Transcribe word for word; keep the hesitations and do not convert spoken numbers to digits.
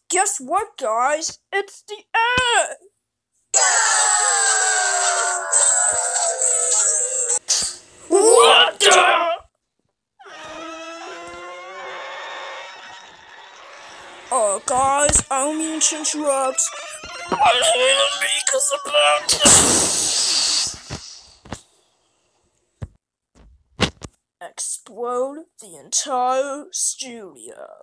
Guess what, guys? It's the end! What the? Oh, guys, I don't mean to interrupt. I hate Amika's about to explode the entire studio.